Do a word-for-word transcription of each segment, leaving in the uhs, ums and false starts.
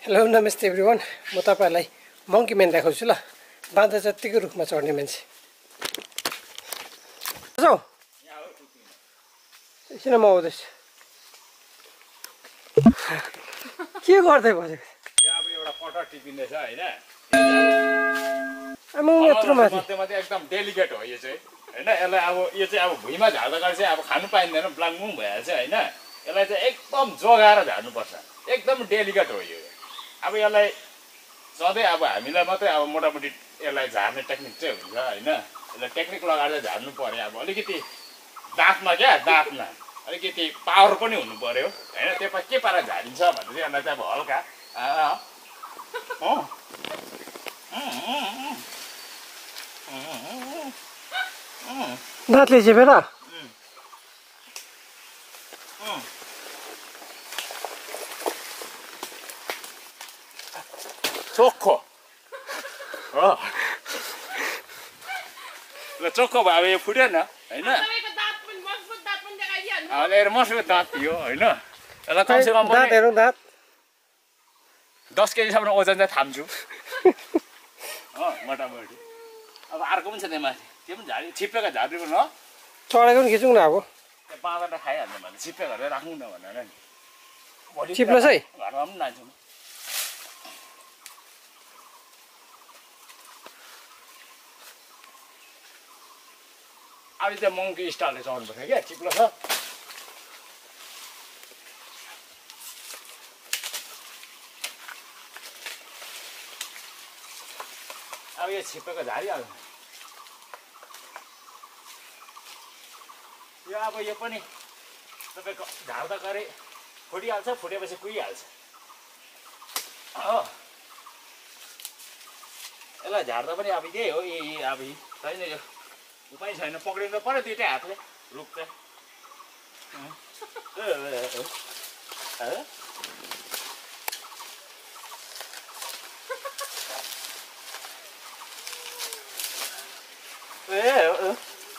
Hello नमस्ते everyone, म तपाईहरुलाई मंकी म्यान देखाउँछु ल। बाँधा जतिको रुखमा चढ्ने मान्छे। जाऊ किन म आउँदैछ के गर्दै बसेको? यो अब एउटा कटर टिपिँदैछ हैन। आमा यत्रो माथि माथि एकदम डेलिकेट हो यो चाहिँ हैन। यसलाई अब यो चाहिँ अब भुइँमा झार्दा चाहिँ अब खानु पाइँदैन, ब्लाङमुङ भइहाल्छ हैन। यसलाई चाहिँ एकदम जोगाएर झार्नुपर्छ, एकदम डेलिकेट हो यो। अब यसलाई सधैँ अब हामीलाई मात्रै अब मोटामोटी यसलाई झार्ने टेक्निक चाहिँ हुन्छ हैन। यसलाई टेक्निक लगाएर झार्नु पर्यो। अब अलिकति दाँतमा क्या दाँतमा अलिकति पावर पनि हुनु पर्यो हैन। त्यसमा के पारा झारिन्छ भने चाहिँ यसलाई चाहिँ अब हल्का दाँतले चेपेर चोखो हो ल चोखो भयो। अब यो फुटेन हैन। अब मसुको दाँत थियो हैन। यसलाई कमसेकम दाँत हेरौँ, दाँत दस केजीसम्म ओजन चाहिँ थाम्छु हो मोटामोटी। अब अर्को पनि छ त्यहाँ माथि, त्यो पनि झाडी छिप्पेको झाडिको न चढेको पनि खिचौँ न। अब त्यहाँ बाँधेर खाइहाल्ने भने छिप्पे गरेर राख्नु न भनेर नि। भोलि चिप्लोस् है, घरमा पनि लान्छु म। अब चाहिँ मङ्की स्टाइलले चढ्नुपर्छ क्या, चिप्लो छ। अब यो छिप्पेको झारिहाल्नु यो। अब यो पनि तपाईँको झार्दा गरे फुटिहाल्छ, फुटेपछि कुहिहाल्छ हो। यसलाई झार्दा पनि अब त्यही हो। ए अब छैन यो उपाय छैन, पक्रिनु त पऱ्यो दुइटै हातले रुख चाहिँ। ए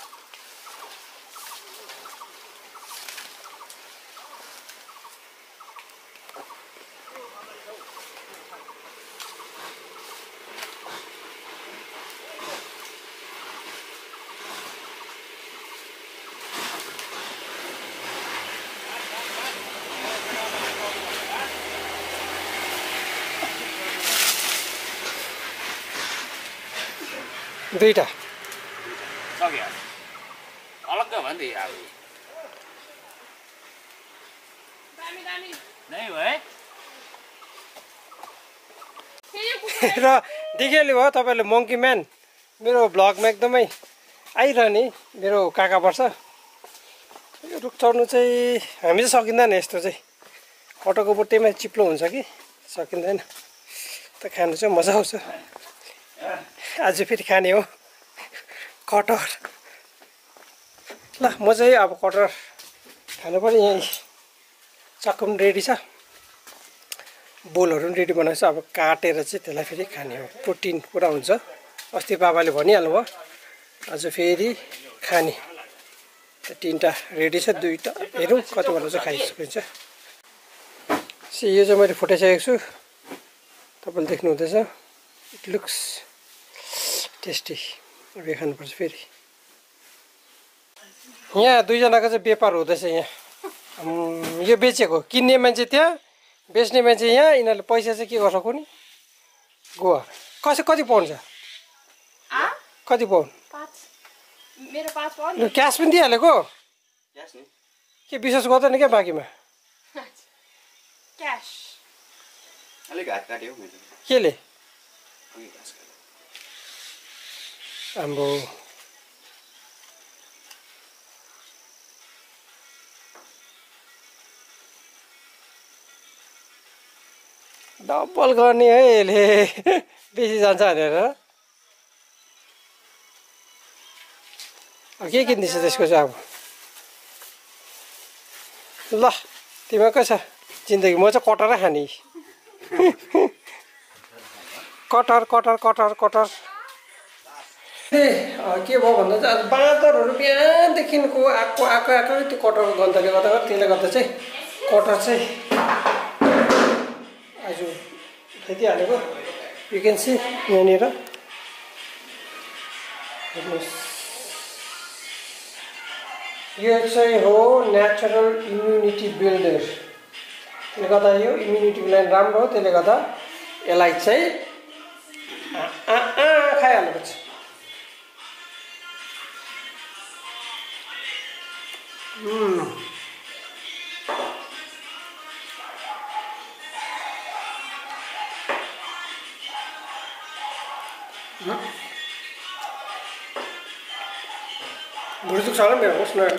दुईटा सक्यो अलग्ग भयो नि त। अब नै हो है। र देखिहाल्नु भयो तपाईँले मङ्की म्यान मेरो भ्लगमा एकदमै आइरहने मेरो काका पर्छ। यो रुख चढ्नु चाहिँ हामी चाहिँ सकिँदैन, यस्तो चाहिँ कटको बुट्टेमा चिप्लो हुन्छ कि सकिँदैन। त खानु चाहिँ मजा आउँछ। आज फेरि खाने हो कटर। ल म चाहिँ अब कटर खानु पनि यहीँ चक्कु पनि रेडी छ, बोलहरू पनि रेडी बनाएको छ। अब काटेर चाहिँ त्यसलाई फेरि खाने हो, प्रोटिन पुरा हुन्छ। अस्ति बाबाले भनिहाल्नु भयो, आज फेरि खाने। तिनवटा रेडी छ, दुईवटा हेरौँ कतिवटा चाहिँ खाइसकिन्छ। यो चाहिँ मैले फुटाइसकेको छु, तपाईँले देख्नु हुँदैछ। It looks tasty. अब यो खानुपर्छ फेरि। यहाँ दुईजनाको चाहिँ व्यापार हुँदैछ। यहाँ यो बेचेको, किन्ने मान्छे त्यहाँ, बेच्ने मान्छे यहाँ। यिनीहरूले पैसा चाहिँ के गर्छ कुनि गोवा कसै कति पाउन्ड छ? कति पाउन्ड? क्यास पनि दिइहालेको के विश्वास गर्दैन क्या बाँकीमा? केले आम्बो डबल गर्ने है यसले बेसी जान्छ भनेर। के किन्दैछ त्यसको चाहिँ? अब ल तिमीको के छ जिन्दगी? म चाहिँ कटरै खाने। कटर कटर कटर कटर ए के भयो भन्दा चाहिँ आज बाँदरहरू बिहानदेखिको आएको आएको आएको त्यो कटरको गन्धले गर्दा त्यसले गर्दा चाहिँ कटर चाहिँ आज यति हालेको यु क्यान सी यहाँनिर हेर्नुहोस् यो चाहिँ हो नेचुरल इम्युनिटी बिल्डर त्यसले गर्दा यो इम्युनिटीको लागि राम्रो हो त्यसले गर्दा यसलाई चाहिँ खाइहाल्नुपर्छ घुर्चुक छ होला मेरो होस् न